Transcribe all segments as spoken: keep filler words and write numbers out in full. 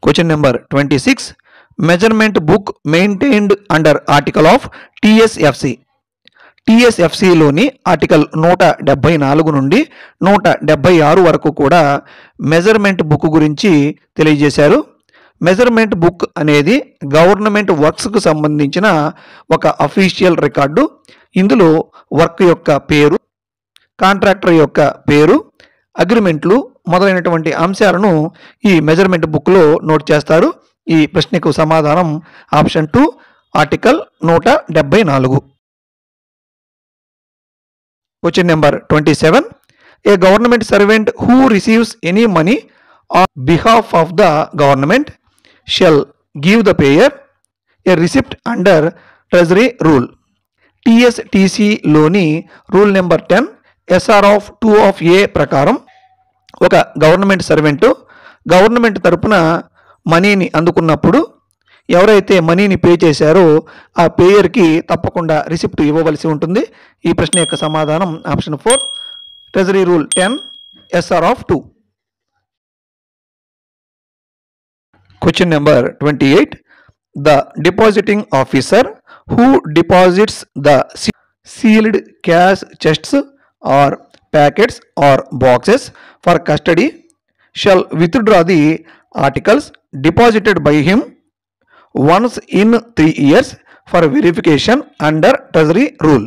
Question number twenty six measurement book maintained under article of TSFC. టీఎస్ఎఫ్సిలోని article నూట డెబ్బై నాలుగు నుండి నూట డెబ్బై ఆరు వరకు కూడా మెజర్మెంట్ బుక్ గురించి తెలియజేశారు. మెజర్మెంట్ బుక్ అనేది గవర్నమెంట్ వర్క్స్కు సంబంధించిన ఒక అఫీషియల్ రికార్డు. ఇందులో వర్క్ యొక్క పేరు, కాంట్రాక్టర్ యొక్క పేరు, అగ్రిమెంట్లు మొదలైనటువంటి అంశాలను ఈ మెజర్మెంట్ బుక్లో నోట్ చేస్తారు. ఈ ప్రశ్నకు సమాధానం ఆప్షన్ టూ, ఆర్టికల్ నూట డెబ్బై నాలుగు. Question number twenty seven a government servant who receives any money on behalf of the government shall give the payer a receipt under treasury rule. టీఎస్టీసీలోని rule number ten SR of two of A ప్రకారం ఒక government servant government తరపున మనీని అందుకున్నప్పుడు ఎవరైతే మనీని pay చేశారో ఆ పేయర్కి తప్పకుండా రిసిప్ట్ ఇవ్వవలసి ఉంటుంది. ఈ ప్రశ్న యొక్క సమాధానం option four, treasury rule ten SR of two. Question number twenty eight the depositing officer who deposits the sealed cash chests or packets or boxes for custody shall withdraw the articles deposited by him once in three years for verification under treasury rule.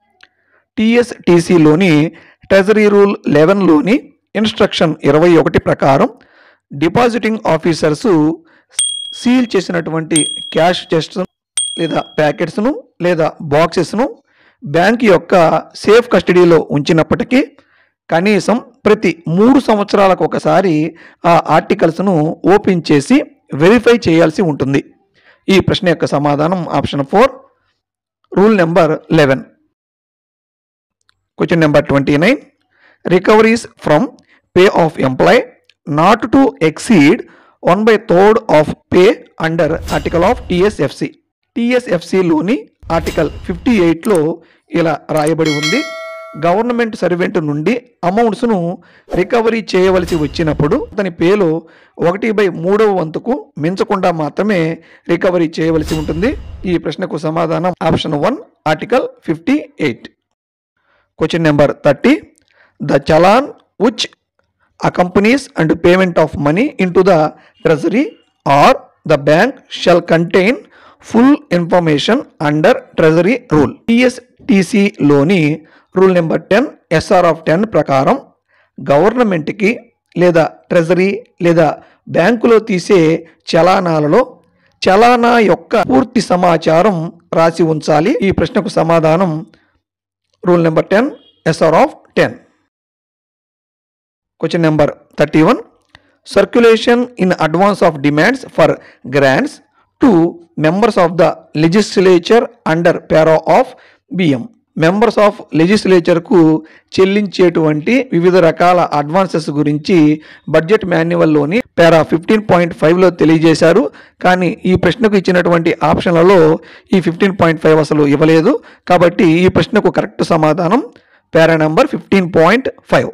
టీఎస్టీసీలోని treasury rule లెవెన్లోని instruction ఇరవై ఒకటి ప్రకారం depositing officers seal చేసినటువంటి cash chests లేదా ప్యాకెట్స్ను లేదా బాక్సెస్ను bank యొక్క సేఫ్ కస్టడీలో ఉంచినప్పటికీ కనీసం ప్రతి మూడు సంవత్సరాలకు ఒకసారి ఆ ఆర్టికల్స్ను ఓపెన్ చేసి వెరిఫై చేయాల్సి ఉంటుంది. ఈ ప్రశ్న యొక్క సమాధానం option four, rule number eleven. Question number twenty nine recoveries from pay of employ not to exceed one by third of pay under article of TSFC. టీఎస్ఎఫ్సిలోని ఆర్టికల్ ఫిఫ్టీ ఎయిట్లో ఇలా రాయబడి ఉంది, గవర్నమెంట్ సర్వెంట్ నుండి అమౌంట్స్ను రికవరీ చేయవలసి వచ్చినప్పుడు అతని పేలో ఒకటి బై మూడవ వంతుకు మించకుండా మాత్రమే రికవరీ చేయవలసి ఉంటుంది. ఈ ప్రశ్నకు సమాధానం option one, article fifty eight. Question number thirty the challan which accompanies and payment of money into the treasury or the bank shall contain full information under treasury rule. T S T C లోని rule number ten SR of ten ప్రకారం గవర్నమెంట్కి లేదా treasury లేదా బ్యాంకులో తీసే చలానాలలో చలానా యొక్క పూర్తి సమాచారం రాసి ఉంచాలి. ఈ ప్రశ్నకు సమాధానం rule number ten SR of ten. Question number thirty one circulation in advance of demands for grants to members of the legislature under para of BM. Members of లెజిస్లేచర్కు చెల్లించేటువంటి వివిధ రకాల అడ్వాన్సెస్ గురించి బడ్జెట్ మాన్యువల్లోని పారా ఫిఫ్టీన్ పాయింట్ ఫైవ్లో తెలియజేశారు. కానీ ఈ ప్రశ్నకు ఇచ్చినటువంటి ఆప్షన్లలో ఈ ఫిఫ్టీన్ పాయింట్ ఫైవ్ అసలు ఇవ్వలేదు. కాబట్టి ఈ ప్రశ్నకు కరెక్ట్ సమాధానం para number fifteen point five.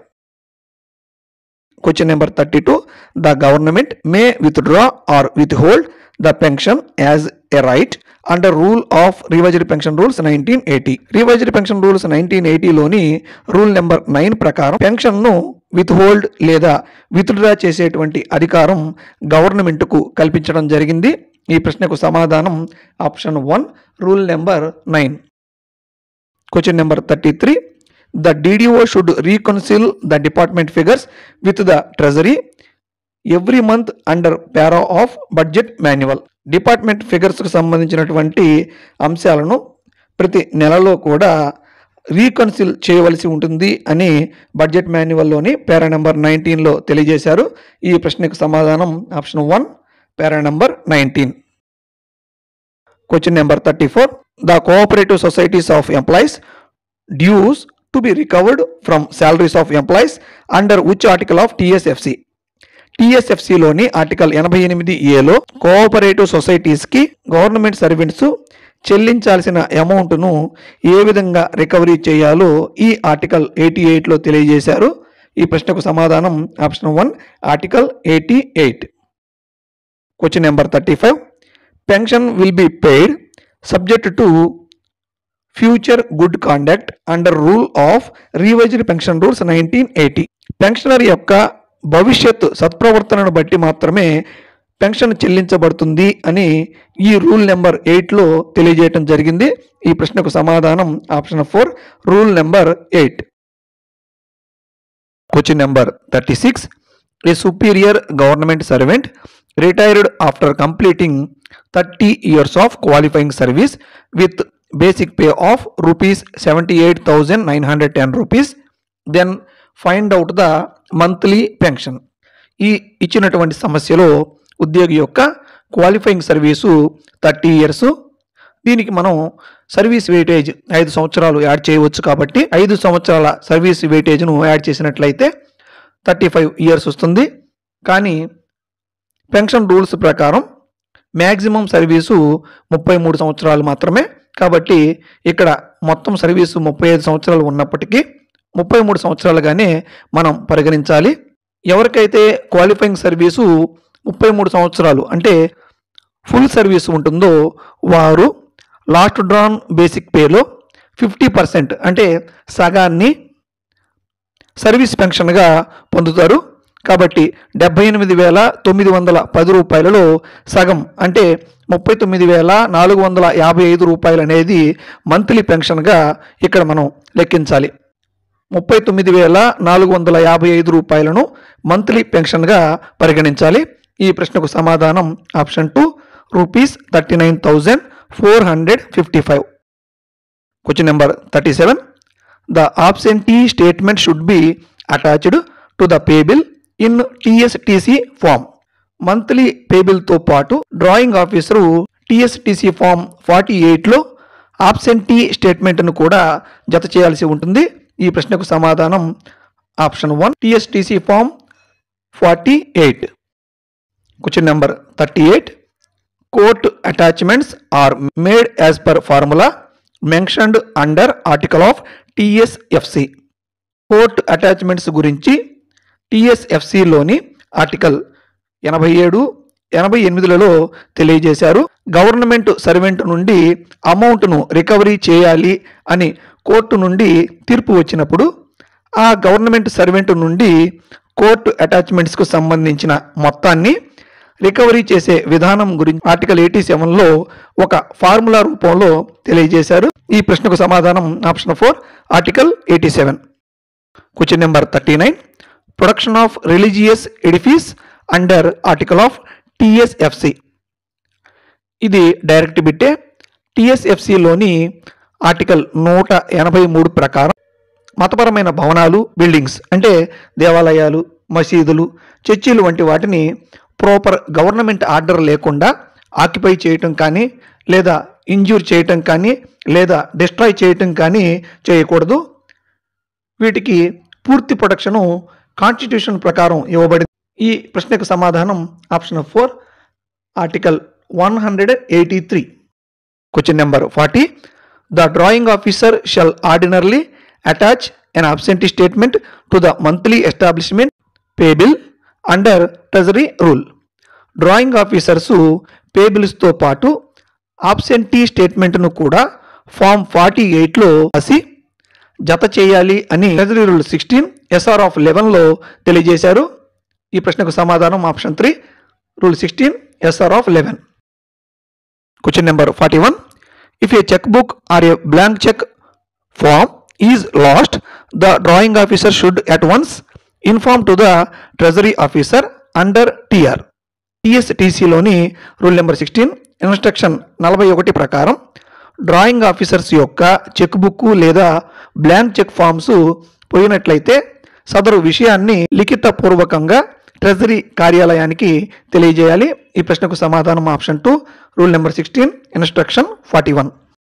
Question number thirty-two the government may withdraw or withhold the pension as a right under rule of revised pension rules nineteen eighty. revised pension rules nineteen eighty లోని rule number nine ప్రకారం పెన్షన్ను withhold లేదా withdraw చేసేటువంటి అధికారం గవర్నమెంట్కు కల్పించడం జరిగింది. ఈ ప్రశ్నకు సమాధానం option one, rule number nine. Question number thirty three the D D O should reconcile the department figures with the treasury every month under para of budget manual. Department ఫిగర్స్కు సంబంధించినటువంటి అంశాలను ప్రతి నెలలో కూడా రీకన్సిల్ చేయవలసి ఉంటుంది అని బడ్జెట్ మాన్యువల్లోని పారా నెంబర్ నైన్టీన్లో తెలియజేశారు. ఈ ప్రశ్నకు సమాధానం option one, para number nineteen. Question number thirty four the cooperative societies of employees dues to be recovered from salaries of employees under which article of T S F C. T S F C లోని article ఎనభై ఎనిమిది ఏలో cooperative సొసైటీస్కి government servants చెల్లించాల్సిన అమౌంట్ను ఏ విధంగా recovery చేయాలో ఈ article eighty ఎయిట్లో తెలియజేశారు. ఈ ప్రశ్నకు సమాధానం option one, article eighty eight. Question number thirty five pension will be paid subject to future good conduct under rule of revised pension rules nineteen eighty. Pensioner యొక్క భవిష్యత్ సత్ప్రవర్తనను బట్టి మాత్రమే పెన్షన్ చెల్లించబడుతుంది అని ఈ రూల్ నెంబర్ ఎయిట్లో తెలియజేయటం జరిగింది. ఈ ప్రశ్నకు సమాధానం option four, rule number eight. Question number thirty six a superior government servant retired after completing thirty years of qualifying service with basic pay of rupees seventy eight thousand nine hundred ten rupees then find out the monthly pension. ఈ ఇచ్చినటువంటి సమస్యలో ఉద్యోగి యొక్క qualifying service thirty years, దీనికి మనం service weightage ఐదు సంవత్సరాలు add చేయవచ్చు. కాబట్టి ఐదు సంవత్సరాల సర్వీస్ వెయిటేజ్ను యాడ్ చేసినట్లయితే థర్టీ ఫైవ్ ఇయర్స్ వస్తుంది. కానీ పెన్షన్ రూల్స్ ప్రకారం మ్యాక్సిమం సర్వీసు ముప్పై మూడు సంవత్సరాలు మాత్రమే. కాబట్టి ఇక్కడ మొత్తం సర్వీసు ముప్పై ఐదు సంవత్సరాలు ఉన్నప్పటికీ ముప్పై మూడు సంవత్సరాలుగానే మనం పరిగణించాలి. ఎవరికైతే క్వాలిఫైయింగ్ సర్వీసు ముప్పై మూడు సంవత్సరాలు అంటే ఫుల్ సర్వీస్ ఉంటుందో వారు లాస్ట్ డ్రాన్ బేసిక్ పేలో ఫిఫ్టీ పర్సెంట్ అంటే సగాన్ని సర్వీస్ పెన్షన్గా పొందుతారు. కాబట్టి డెబ్బై ఎనిమిది వేల తొమ్మిది వందల పది రూపాయలలో సగం అంటే ముప్పై తొమ్మిది వేల నాలుగు వందల యాభై ఐదు రూపాయలు అనేది మంత్లీ పెన్షన్గా ఇక్కడ మనం లెక్కించాలి. ముప్పై తొమ్మిది వేల నాలుగు వందల యాభై ఐదు రూపాయలను మంత్లీ పెన్షన్గా పరిగణించాలి. ఈ ప్రశ్నకు సమాధానం option two, rupees thirty nine thousand four hundred fifty five. Question number thirty seven the absentee statement should be attached to the paybill in TSTC form. Monthly పేబిల్తో పాటు drawing officer TSTC form forty ఎయిట్లో absentee స్టేట్మెంట్ను కూడా జత చేయాల్సి ఉంటుంది. ఈ ప్రశ్నకు సమాధానం option one, TSTC form forty eight. Question number thirty eight court attachments are made as per formula mentioned under article of టీఎస్ఎఫ్సి. Court attachments గురించి టీఎస్ఎఫ్సిలోని ఆర్టికల్ ఎనభై ఏడు ఎనభై ఎనిమిదిలలో తెలియజేశారు. గవర్నమెంట్ సర్వెంట్ నుండి అమౌంట్ను రికవరీ చేయాలి అని కోర్టు నుండి తీర్పు వచ్చినప్పుడు ఆ గవర్నమెంట్ సర్వెంట్ నుండి కోర్టు అటాచ్మెంట్స్కు సంబంధించిన మొత్తాన్ని రికవరీ చేసే విధానం గురించి ఆర్టికల్ ఎయిటీ సెవెన్లో ఒక ఫార్ములా రూపంలో తెలియజేశారు. ఈ ప్రశ్నకు సమాధానం option four, article eighty seven. Question number thirty nine production of religious edifices under article of TSFC. ఇది డైరెక్ట్ బిట్టే. టీఎస్ఎఫ్సిలోని ఆర్టికల్ నూట ఎనభై మూడు ప్రకారం మతపరమైన భవనాలు, బిల్డింగ్స్ అంటే దేవాలయాలు, మసీదులు, చర్చిలు వంటి వాటిని ప్రాపర్ గవర్నమెంట్ ఆర్డర్ లేకుండా ఆక్యుపై చేయటం కానీ లేదా ఇంజ్యూర్ చేయటం కానీ లేదా డిస్ట్రాయ్ చేయటం కానీ చేయకూడదు. వీటికి పూర్తి ప్రొటెక్షను కాన్స్టిట్యూషన్ ప్రకారం ఇవ్వబడింది. ఈ ప్రశ్నకు సమాధానం option four, article one hundred eighty three. Question number forty the drawing officer shall ordinarily attach an absentee statement to the monthly establishment paybill under treasury rule. Drawing officers పేబిల్స్తో పాటు absentee స్టేట్మెంట్ను కూడా form forty ఎయిట్లో రాసి జత చేయాలి అని treasury rule sixteen SR of లెవెన్లో తెలియజేశారు. ఈ ప్రశ్నకు సమాధానం option three, rule sixteen SR of eleven. Question number forty one if a cheque book or a blank cheque form is lost, the drawing officer should at once inform to the treasury officer under T R. T S T C లోని rule number sixteen instruction నలభై ఒకటి ప్రకారం drawing officers యొక్క cheque book లేదా blank cheque forms పోయినట్లయితే సదరు విషయాన్ని లిఖితపూర్వకంగా ట్రెజరీ కార్యాలయానికి తెలియజేయాలి. ఈ ప్రశ్నకు సమాధానం option two, rule number sixteen instruction forty one.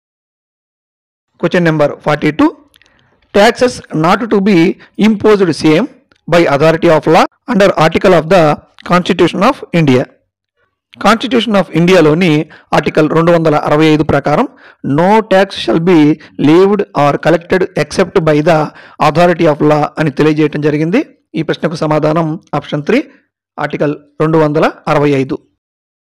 Question number forty two taxes not to be imposed same by authority of law under article of the Constitution of India. Constitution of ఇండియాలోని article రెండు వందల అరవై ఐదు ప్రకారం no tax shall be levied or collected except by the authority of law అని తెలియజేయడం జరిగింది. ఈ ప్రశ్నకు సమాధానం ఆప్షన్ త్రీ, ఆర్టికల్ రెండు వందల అరవై ఐదు.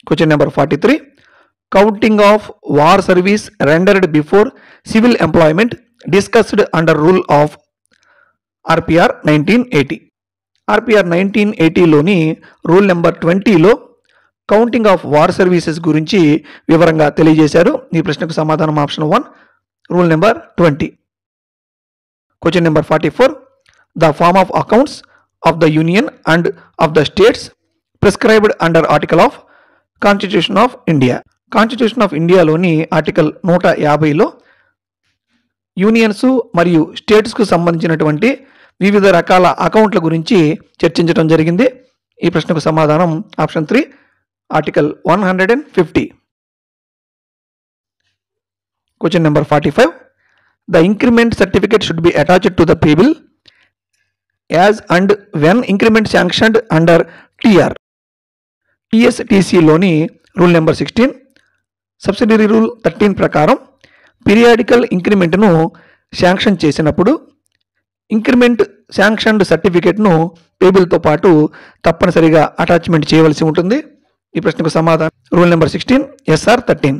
Question number forty three counting of war service rendered before civil employment discussed under rule of RPR nineteen eighty. RPR nineteen ఎయిటీలోని రూల్ నెంబర్ ట్వంటీలో కౌంటింగ్ ఆఫ్ వార్ సర్వీసెస్ గురించి వివరంగా తెలియజేశారు. ఈ ప్రశ్నకు సమాధానం option one, rule number twenty. Question number forty four the form of accounts of the union and of the states prescribed under article of constitution of India. Constitution of ఇండియాలోని article నూట యాభైలో unions మరియు స్టేట్స్కు సంబంధించినటువంటి వివిధ రకాల అకౌంట్ల గురించి చర్చించడం జరిగింది. ఈ ప్రశ్నకు సమాధానం option three, article one hundred and fifty. Question number forty five the increment certificate should be attached to the paybill as and when increment sanctioned under TR. టీఎస్టీసీలోని rule number sixteen subsidiary rule thirteen ప్రకారం periodical ఇంక్రిమెంట్ను sanction చేసినప్పుడు increment sanctioned సర్టిఫికేట్ను పేబుల్తో పాటు తప్పనిసరిగా attachment చేయవలసి ఉంటుంది. ఈ ప్రశ్నకు సమాధానం rule number sixteen SR thirteen.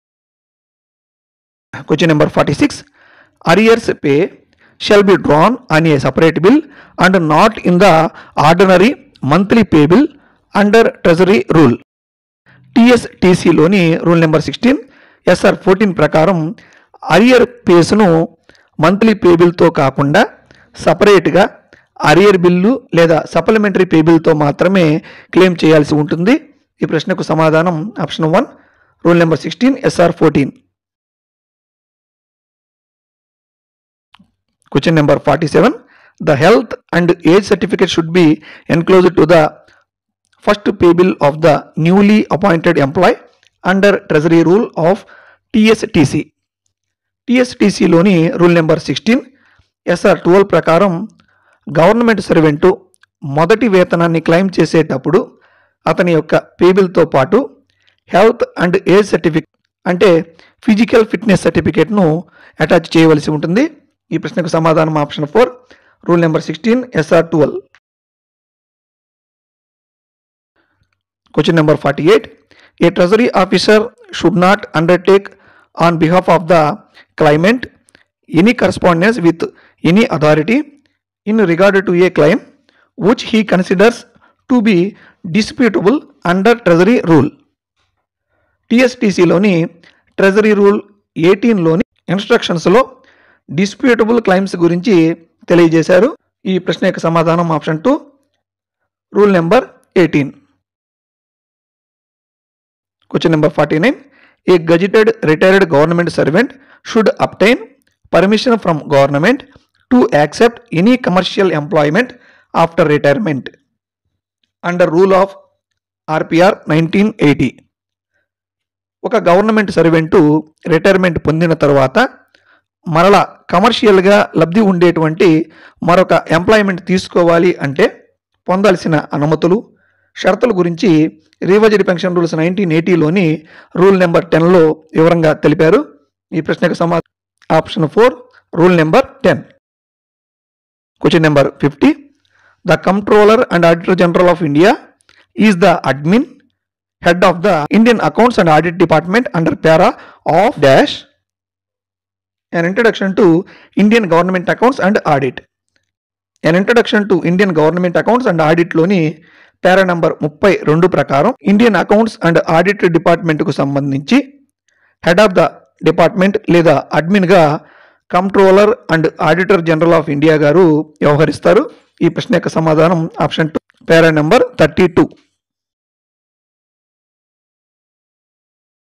Question number forty six arrears pay shall be drawn on a separate bill and not in the ordinary monthly pay bill under treasury rule. టీఎస్టీసీలోని rule number sixteen SR fourteen ప్రకారం arrear పేస్ను monthly pay బిల్తో కాకుండా సపరేట్గా arrear bill లేదా supplementary pay బిల్తో మాత్రమే claim చేయాల్సి ఉంటుంది. ఈ ప్రశ్నకు సమాధానం option one, rule number sixteen SR fourteen. Question number forty seven the health and age certificate should be enclosed to the first pay bill of the newly appointed employee under treasury rule of TSTC. టీఎస్టీసీలోని rule number sixteen SR twelve ప్రకారం government servant మొదటి వేతనాన్ని claim చేసేటప్పుడు అతని యొక్క పేబిల్తో పాటు health and age certificate అంటే ఫిజికల్ ఫిట్నెస్ సర్టిఫికేట్ను అటాచ్ చేయవలసి ఉంటుంది. ఈ ప్రశ్నకు సమాధానం option four, rule number sixteen SR twelve. Question number forty eight a treasury officer should not undertake on behalf of the claimant any correspondence with any authority in regard to a claim which he considers to be disputable under treasury rule. టీఎస్టీసీలోని treasury rule ఎయిటీన్లోని ఇన్స్ట్రక్షన్స్లో disputable claims గురించి తెలియజేశారు. ఈ ప్రశ్న యొక్క సమాధానం option two, rule number eighteen. Question number forty nine a gazetted retired government servant should obtain permission from government to accept any commercial employment after retirement under rule of RPR nineteen eighty. ఒక government servant retirement పొందిన తర్వాత మరలా కమర్షియల్గా లబ్ధి ఉండేటువంటి మరొక employment తీసుకోవాలి అంటే పొందాల్సిన అనుమతులు, షరతుల గురించి రీవైజ్డ్ పెన్షన్ రూల్స్ నైన్టీన్ ఎయిటీలోని రూల్ నెంబర్ టెన్లో వివరంగా తెలిపారు. ఈ ప్రశ్నకు సమాధానం option four, rule number ten. Question number fifty the controller and auditor general of India is the admin head of the Indian accounts and audit department under para of dash an introduction to Indian government accounts and audit. An introduction to Indian government accounts and audit లోని పారా number ముప్పై రెండు ప్రకారం Indian accounts and audit డిపార్ట్మెంట్కు సంబంధించి head of the department లేదా అడ్మిన్గా controller and auditor general of India గారు వ్యవహరిస్తారు. ఈ ప్రశ్న యొక్క సమాధానం option two, para number thirty two.